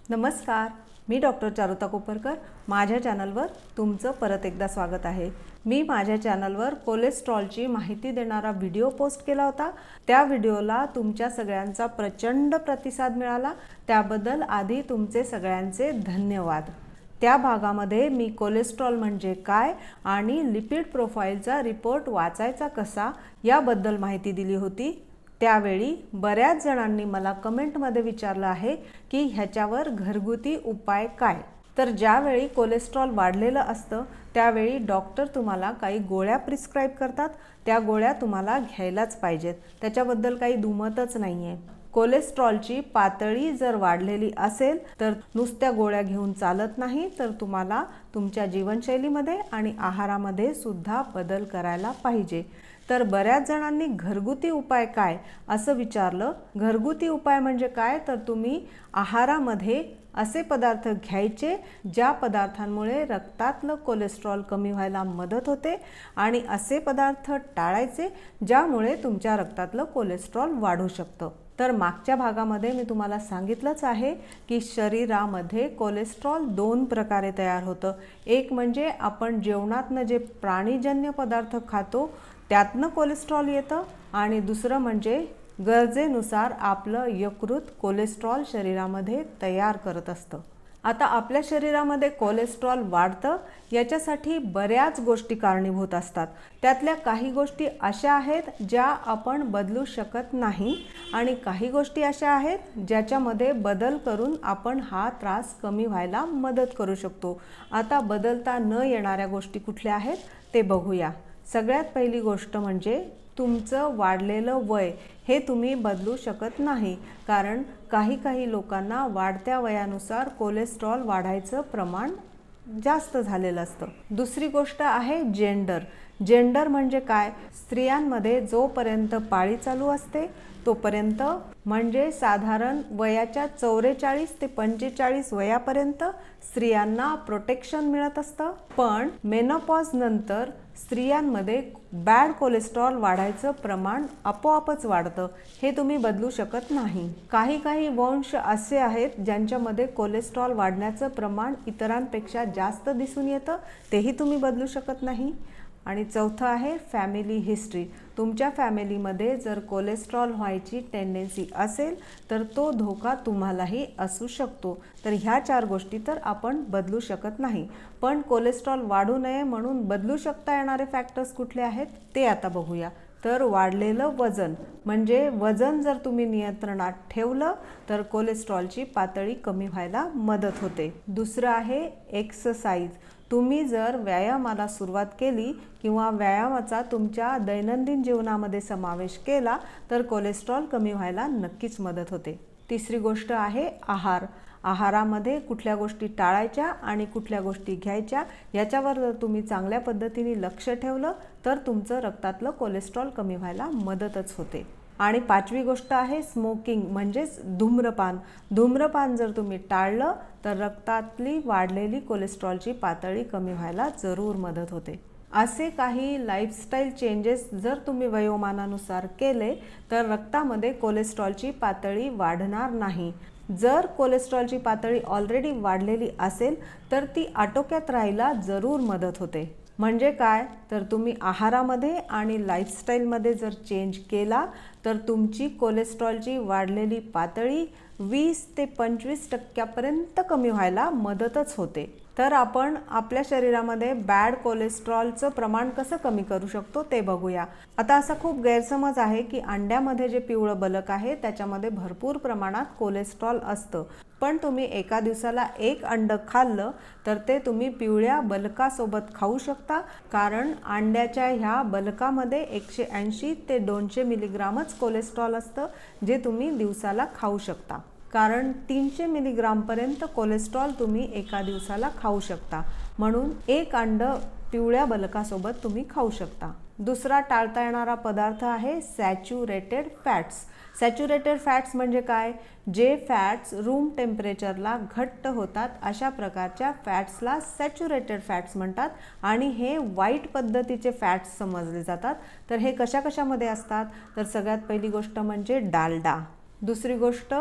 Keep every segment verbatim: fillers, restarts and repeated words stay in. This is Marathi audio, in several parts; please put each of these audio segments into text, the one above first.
नमस्कार, मी डॉक्टर चारुता कोपरकर. माझ्या चॅनलवर तुमचं परत एकदा स्वागत आहे. मी माझ्या चॅनलवर कोलेस्ट्रॉलची माहिती देणारा व्हिडिओ पोस्ट केला होता. त्या व्हिडिओला तुमच्या सगळ्यांचा प्रचंड प्रतिसाद मिळाला. त्याबद्दल आधी तुमचे सगळ्यांचे धन्यवाद. त्या भागामध्ये मी कोलेस्ट्रॉल म्हणजे काय आणि लिपिड प्रोफाईलचा रिपोर्ट वाचायचा कसा याबद्दल माहिती दिली होती. त्यावेळी बऱ्याच जणांनी मला कमेंटमध्ये विचारलं आहे की ह्याच्यावर घरगुती उपाय काय. तर ज्यावेळी कोलेस्ट्रॉल वाढलेलं असतं त्यावेळी डॉक्टर तुम्हाला काही गोळ्या प्रिस्क्राईब करतात. त्या गोळ्या तुम्हाला घ्यायलाच पाहिजेत, त्याच्याबद्दल काही दुमतच नाही आहे. कोलेस्ट्रॉलची पातळी जर वाढलेली असेल तर नुसत्या गोळ्या घेऊन चालत नाही, तर तुम्हाला तुमच्या जीवनशैलीमध्ये आणि आहारामध्ये सुद्धा बदल करायला पाहिजे. तर बऱ्याच जणांनी घरगुती उपाय काय असं विचारलं. घरगुती उपाय म्हणजे काय, तर तुम्ही आहारामध्ये असे पदार्थ घ्यायचे ज्या पदार्थांमुळे रक्तातलं कोलेस्ट्रॉल कमी व्हायला मदत होते आणि असे पदार्थ टाळायचे ज्यामुळे तुमच्या रक्तातलं कोलेस्ट्रॉल वाढू शकतं. तर मागच्या भागामध्ये मी तुम्हाला सांगितलंच आहे की शरीरामध्ये कोलेस्ट्रॉल दोन प्रकारे तयार होतं. एक म्हणजे आपण जेवणातनं जे प्राणीजन्य पदार्थ खातो त्यातनं कोलेस्ट्रॉल येतं आणि दुसरं म्हणजे गरजेनुसार आपलं यकृत कोलेस्ट्रॉल शरीरामध्ये तयार करत असतं. आता आपल्या शरीरामध्ये कोलेस्ट्रॉल वाढतं याच्यासाठी बऱ्याच गोष्टी कारणीभूत असतात. त्यातल्या काही गोष्टी अशा आहेत ज्या आपण बदलू शकत नाही आणि काही गोष्टी अशा आहेत ज्याच्यामध्ये बदल करून आपण हा त्रास कमी व्हायला मदत करू शकतो. आता बदलता न येणाऱ्या गोष्टी कुठल्या आहेत ते बघूया. सगळ्यात पहिली गोष्ट म्हणजे तुमचं वाढलेलं वय हे तुम्ही बदलू शकत नाही, कारण काही काही लोकांना वाढत्या वयानुसार कोलेस्ट्रॉल वाढायचं प्रमाण जास्त झालेलं असतं. दुसरी गोष्ट आहे जेंडर. जेंडर म्हणजे काय, स्त्रियांमध्ये जोपर्यंत पाळी चालू असते तोपर्यंत म्हणजे साधारण वयाच्या चौवेचाळीस ते पंचेचाळीस वयापर्यंत स्त्रियांना प्रोटेक्शन मिळत असतं. पण मेनोपॉज नंतर स्त्रियांमध्ये बॅड कोलेस्ट्रॉल वाढायचं प्रमाण आपोआपच वाढतं. हे तुम्ही बदलू शकत नाही. काही काही वंश असे आहेत ज्यांच्यामध्ये कोलेस्ट्रॉल वाढण्याचं प्रमाण इतरांपेक्षा जास्त दिसून येतं, तेही तुम्ही बदलू शकत नाही. आणि चौथं आहे फॅमिली हिस्ट्री. तुमच्या फॅमिलीमध्ये जर कोलेस्ट्रॉल व्हायची टेंडन्सी असेल तर तो धोका तुम्हालाही असू शकतो. तर ह्या चार गोष्टी तर आपण बदलू शकत नाही. पण कोलेस्ट्रॉल वाढू नये म्हणून बदलू शकता येणारे फॅक्टर्स कुठले आहेत ते आता बघूया. तर वाढलेलं वजन म्हणजे वजन जर तुम्ही नियंत्रणात ठेवलं तर कोलेस्ट्रॉलची पातळी कमी व्हायला मदत होते. दुसरं आहे एक्सरसाइज. तुम्ही जर व्यायामाला सुरुवात केली किंवा व्यायामाचा तुमच्या दैनंदिन जीवनामध्ये समावेश केला तर कोलेस्ट्रॉल कमी व्हायला नक्कीच मदत होते. तिसरी गोष्ट आहे आहार. आहारामध्ये कुठल्या गोष्टी टाळायच्या आणि कुठल्या गोष्टी घ्यायच्या याच्यावर जर तुम्ही चांगल्या पद्धतीने लक्ष ठेवलं तर तुमचं रक्तातलं कोलेस्ट्रॉल कमी व्हायला मदतच होते. आणि पाचवी गोष्ट आहे स्मोकिंग म्हणजेच धूम्रपान. धूम्रपान जर तुम्ही टाळलं तर रक्तातली वाढलेली कोलेस्ट्रॉलची पातळी कमी व्हायला जरूर मदत होते. असे काही लाईफस्टाईल चेंजेस जर तुम्ही वयोमानानुसार केले तर रक्तामध्ये कोलेस्ट्रॉलची पातळी वाढणार नाही. जर कोलेस्ट्रॉलची पातळी ऑलरेडी वाढलेली असेल तर ती आटोक्यात राहायला जरूर मदत होते. म्हणजे काय, तर तुम्ही आहारामध्ये आणि लाईफस्टाईलमध्ये जर चेंज केला तर तुमची कोलेस्ट्रॉलची वाढलेली पातळी वीस ते पंचवीस टक्क्यापर्यंत कमी व्हायला मदतच होते. तर आपण आपल्या शरीरामध्ये बॅड कोलेस्ट्रॉलचं प्रमाण कसं कमी करू शकतो ते बघूया. आता असा खूप गैरसमज आहे की अंड्यामध्ये जे पिवळं बलक आहे त्याच्यामध्ये भरपूर प्रमाणात कोलेस्ट्रॉल असतं. पण तुम्ही एका दिवसाला एक अंडं खाल्लं तर ते तुम्ही पिवळ्या बलकासोबत खाऊ शकता, कारण अंड्याच्या ह्या बलकामध्ये एकशे ऐंशी ते दोनशे मिलीग्रामच कोलेस्ट्रॉल असतं जे तुम्ही दिवसाला खाऊ शकता. कारण तीनशे मिलीग्रामपर्यंत कोलेस्ट्रॉल तुम्ही एका दिवसाला खाऊ शकता, म्हणून एक अंडं पिवळ्या बलकासोबत तुम्ही खाऊ शकता. दुसरा टाळता येणारा पदार्थ आहे सॅच्युरेटेड फॅट्स. सॅच्युरेटेड फॅट्स म्हणजे काय, जे फॅट्स रूम टेम्परेचरला घट्ट होतात अशा प्रकारच्या फॅट्सला सॅच्युरेटेड फॅट्स म्हणतात आणि हे वाईट पद्धतीचे फॅट्स समजले जातात. तर हे कशा कशामध्ये असतात, तर सगळ्यात पहिली गोष्ट म्हणजे डालडा, दुसरी गोष्ट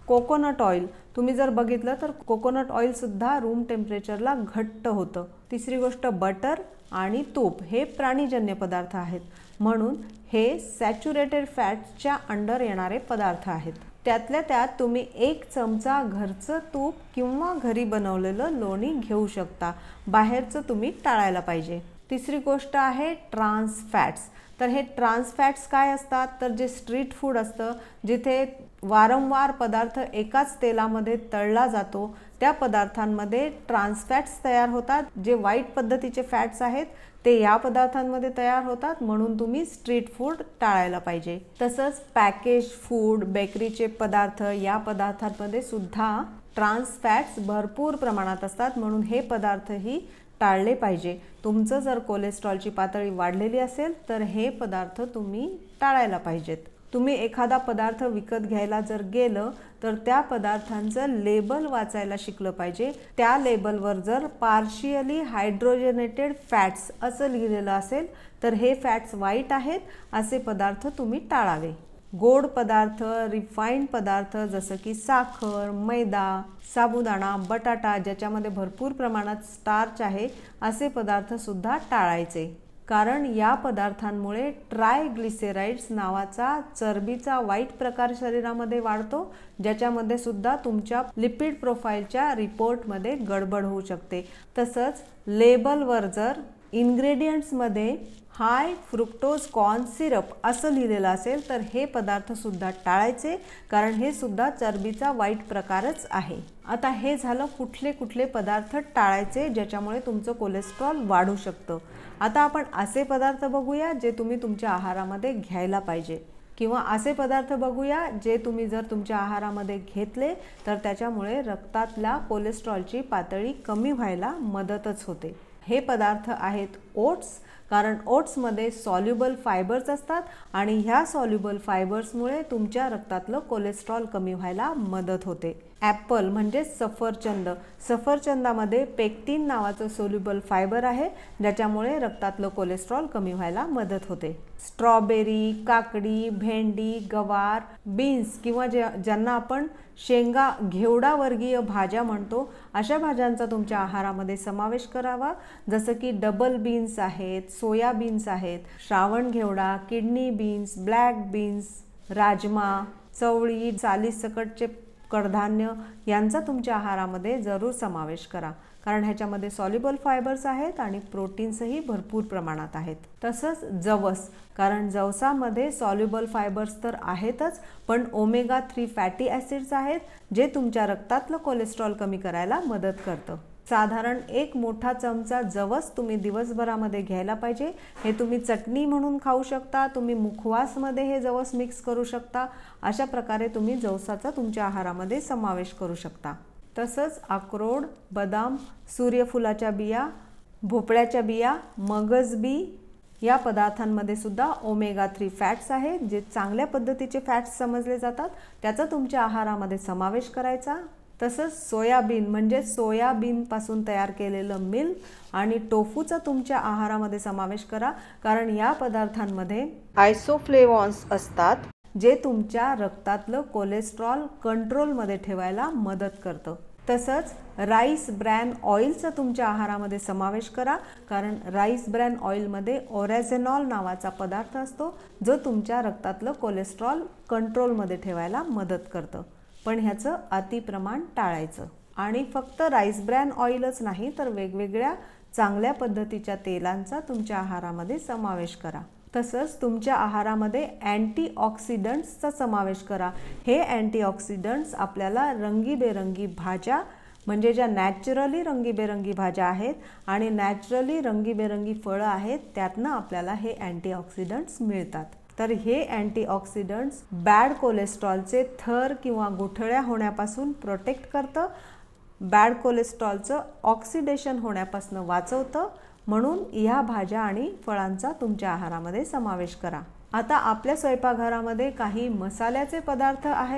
कोकोनट ऑइल, तुम्ही जर बघितलं तर कोकोनट ऑइल सुद्धा रूम टेम्परेचरला घट्ट होतं। तिसरी गोष्ट बटर आणि तूप हे प्राणीजन्य पदार्थ आहेत, म्हणून हे सॅच्युरेटेड फॅट्सच्या अंडर येणारे पदार्थ आहेत। त्यातल्या त्यात तुम्ही एक चमचा घरचं तूप किंवा घरी बनवलेलं लोणी घेऊ शकता, बाहेरचं तुम्ही टाळायला पाहिजे। तिसरी गोष्ट आहे ट्रान्स फॅट्स। तर हे ट्रान्स फॅट्स काय असतात, तर जे स्ट्रीट फूड असतं, जिथे वारंवार पदार्थ एकाच तेलामध्ये तळला जातो, त्या पदार्थांमध्ये ट्रान्स फॅट्स तयार होतात। जे वाईट पद्धतीचे फॅट्स आहेत ते या पदार्थांमध्ये तयार होतात, म्हणून तुम्ही स्ट्रीट फूड टाळायला पाहिजे। तसंच पॅकेज फूड, बेकरीचे पदार्थ या पदार्थांमध्ये सुद्धा ट्रान्स फॅट्स भरपूर प्रमाणात असतात, म्हणून हे पदार्थही टाळले पाहिजे। तुमचं जर कोलेस्ट्रॉलची पातळी वाढलेली असेल तर हे पदार्थ तुम्ही टाळायला पाहिजेत। तुम्ही एखादा पदार्थ विकत घ्यायला जर गेलं तर त्या पदार्थांचं लेबल वाचायला शिकलं पाहिजे। त्या लेबलवर जर पार्शियली हायड्रोजनेटेड फॅट्स असं लिहिलेलं असेल तर हे फॅट्स वाईट आहेत, असे पदार्थ तुम्ही टाळावे। गोड पदार्थ, रिफाइंड पदार्थ जसं की साखर, मैदा, साबुदाणा, बटाटा ज्याच्यामध्ये भरपूर प्रमाणात स्टार्च आहे, असे पदार्थ सुद्धा टाळायचे, कारण या पदार्थांमुळे ट्रायग्लिसराइड्स नावाचा चरबीचा वाईट प्रकार शरीरामध्ये वाढतो, ज्याच्यामध्ये सुद्धा तुमच्या लिपिड प्रोफाईलच्या रिपोर्टमध्ये गडबड होऊ शकते। तसंच लेबलवर जर इन्ग्रेडियंट्समध्ये हाय फ्रुक्टोज कॉर्न सिरप असं लिहिलेलं असेल तर हे पदार्थ सुद्धा टाळायचे, कारण हे सुद्धा चरबीचा वाईट प्रकारच आहे। आता हे झालं कुठले कुठले पदार्थ टाळायचे ज्याच्यामुळे तुमचं कोलेस्ट्रॉल वाढू शकतं। आता आपण असे पदार्थ बघूया जे तुम्ही तुमच्या आहारामध्ये घ्यायला पाहिजे, किंवा असे पदार्थ बघूया जे तुम्ही जर तुमच्या आहारामध्ये घेतले तर त्याच्यामुळे रक्तातल्या कोलेस्ट्रॉलची पातळी कमी व्हायला मदतच होते। हे पदार्थ आहेत ओट्स, कारण ओट्समध्ये सॉल्युबल फायबर्स असतात आणि ह्या सॉल्युबल फायबर्समुळे तुमच्या रक्तातलं कोलेस्ट्रॉल कमी व्हायला मदत होते। ॲपल म्हणजे सफरचंद, सफरचंदामध्ये पेक्टिन नावाचं सोल्युबल फायबर आहे, ज्याच्यामुळे रक्तातलं कोलेस्ट्रॉल कमी व्हायला मदत होते। स्ट्रॉबेरी, काकडी, भेंडी, गवार, बीन्स किंवा जे ज्यांना आपण शेंगा घेवडावर्गीय भाज्या म्हणतो, अशा भाज्यांचा तुमच्या आहारामध्ये समावेश करावा, जसं की डबल बीन्स आहेत, सोयाबीन्स आहेत, श्रावण घेवडा, kidney beans, black beans, rajma, चवळी, सालीसकटचे कडधान्य यांचा तुमच्या आहारामध्ये जरूर समावेश करा, कारण ह्याच्यामध्ये सॉल्युबल फायबर्स आहेत आणि प्रोटीन्सही भरपूर प्रमाणात आहेत। तसंच जवस, कारण जवसामध्ये सॉल्युबल फायबर्स तर आहेतच, पण ओमेगा थ्री फॅटी ॲसिड्स आहेत जे तुमच्या रक्तातलं कोलेस्ट्रॉल कमी करायला मदत करतं। साधारण एक मोठा चमचा जवस तुम्ही दिवसभरामध्ये घ्यायला पाहिजे। हे तुम्ही चटणी म्हणून खाऊ शकता, तुम्ही मुखवासमध्ये हे जवस मिक्स करू शकता, अशा प्रकारे तुम्ही जवसाचा तुमच्या आहारामध्ये समावेश करू शकता। तसंच अक्रोड, बदाम, सूर्यफुलाच्या बिया, भोपळ्याच्या बिया, मगज बी या पदार्थांमध्ये सुद्धा ओमेगा थ्री फॅट्स आहेत, जे चांगल्या पद्धतीचे फॅट्स समजले जातात, त्याचा तुमच्या आहारामध्ये समावेश करायचा। तसंच सोयाबीन म्हणजे सोयाबीनपासून तयार केलेलं मिल्क आणि टोफूचा तुमच्या आहारामध्ये समावेश करा, कारण या पदार्थांमध्ये आयसोफ्लेवॉन्स असतात, जे तुमच्या रक्तातलं कोलेस्ट्रॉल कंट्रोलमध्ये ठेवायला मदत करतं। तसंच राईस ब्रॅन ऑइलचा तुमच्या आहारामध्ये समावेश करा, कारण राईस ब्रॅन ऑइलमध्ये ओरॅझेनॉल नावाचा पदार्थ असतो, जो तुमच्या रक्तातलं कोलेस्ट्रॉल कंट्रोलमध्ये ठेवायला मदत करतं, पण ह्याचं अतिप्रमाण टाळायचं। आणि फक्त राईस ब्रॅन ऑइलच नाही तर वेगवेगळ्या चांगल्या पद्धतीच्या तेलांचा तुमच्या आहारामध्ये समावेश करा। तसंच तुमच्या आहारामध्ये अँटीऑक्सिडंट्सचा समावेश करा। हे अँटीऑक्सिडंट्स आपल्याला रंगीबेरंगी भाज्या म्हणजे ज्या नॅचरली रंगीबेरंगी भाज्या आहेत आणि नॅचरली रंगीबेरंगी फळं आहेत, त्यातनं आपल्याला हे अँटीऑक्सिडंट्स मिळतात। तर हे अँटीऑक्सिडंट्स बॅड कोलेस्ट्रॉलचे थर किंवा गुठळ्या होण्यापासून प्रोटेक्ट करतं, बॅड कोलेस्ट्रॉलचं ऑक्सिडेशन होण्यापासून वाचवतं, म्हणून ह्या भाज्या आणि फळांचा तुमच्या आहारामध्ये समावेश करा। आता आपल्या स्वयंपाकघरामध्ये काही मसाल्याचे पदार्थ आहेत,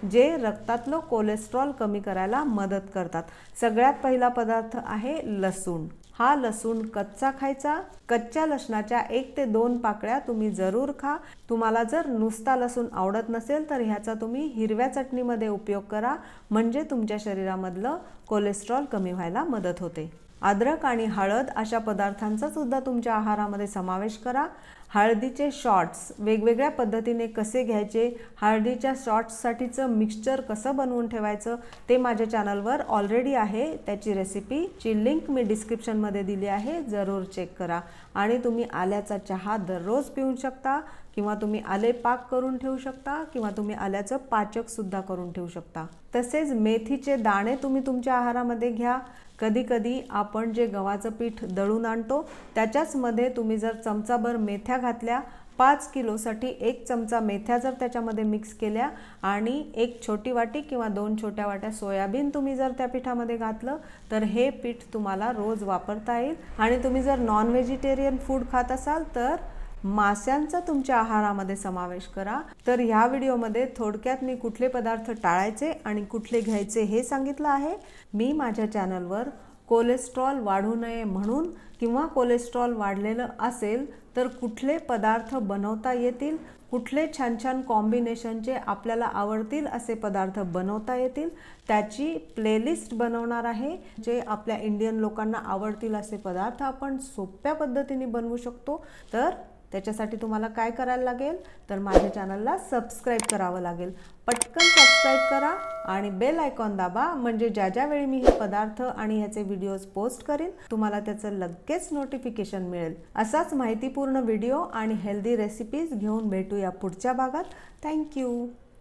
जे रक्तातलं कोलेस्ट्रॉल कमी करायला मदत करतात। सगळ्यात पहिला पदार्थ आहे लसूण। हा लसूण कच्चा खायचा। कच्च्या लसणाच्या एक ते दोन पाकळ्या तुम्ही जरूर खा। तुम्हाला जर नुसता लसूण आवडत नसेल तर ह्याचा तुम्ही हिरव्या चटणीमध्ये उपयोग करा, म्हणजे तुमच्या शरीरामधलं कोलेस्ट्रॉल कमी व्हायला मदत होते। अद्रक आणि हळद अशा पदार्थांचा सुद्धा तुमच्या आहारामध्ये समावेश करा। हळदीचे शॉट्स वेगवेगळ्या पद्धतीने कसे घ्यायचे, हळदीच्या शॉट्ससाठीचं मिक्सचर कसं बनवून ठेवायचं ते माझ्या चॅनलवर ऑलरेडी आहे। त्याची रेसिपीची लिंक मी डिस्क्रिप्शनमध्ये दिली आहे, जरूर चेक करा। आणि तुम्ही आल्याचा चहा दररोज पिऊ शकता, किंवा तुम्ही आले पाक करून ठेवू शकता, किंवा तुम्ही आल्याचं पाचक सुद्धा करून ठेवू शकता। तसेच मेथीचे दाणे तुम्ही तुमच्या आहारामध्ये घ्या। कधी कधी आपण जे गव्हाचं पीठ दळून आणतो त्याच्याच मध्ये तुम्ही जर चमचाभर मेथ्या घातल्या, पाच किलोसाठी एक चमचा मेथ्या जर त्याच्यामध्ये मिक्स केल्या आणि एक छोटी वाटी किंवा दोन छोट्या वाट्या सोयाबीन तुम्ही जर त्या पिठामध्ये घातलं तर हे पीठ तुम्हाला रोज वापरता येईल। आणि तुम्ही जर नॉन व्हेजिटेरियन फूड खात असाल तर माशांचा तुमच्या आहारामध्ये समावेश करा। तर ह्या व्हिडिओमध्ये थोडक्यात मी कुठले पदार्थ टाळायचे आणि कुठले घ्यायचे हे सांगितलं आहे। मी माझ्या चॅनलवर कोलेस्ट्रॉल वाढू नये म्हणून किंवा कोलेस्ट्रॉल वाढलेलं असेल तर कुठले पदार्थ बनवता येतील, कुठले छान छान कॉम्बिनेशनचे आपल्याला आवडतील असे पदार्थ बनवता येतील त्याची प्लेलिस्ट बनवणार आहे। जे आपल्या इंडियन लोकांना आवडतील असे पदार्थ आपण सोप्या पद्धतीने बनवू शकतो। तर त्याच्यासाठी तुम्हाला काय करायला लागेल तर माझ्या चॅनलला सबस्क्राइब करावं लागेल। पटकन सबस्क्राइब करा आणि बेल आयकॉन दाबा, म्हणजे ज्या ज्या वेळी मी हे पदार्थ आणि ह्याचे व्हिडिओज पोस्ट करीन तुम्हाला त्याचं लगेच नोटिफिकेशन मिळेल। असाच माहितीपूर्ण व्हिडिओ आणि हेल्दी रेसिपीज घेऊन भेटूया पुढच्या भागात। थँक्यू।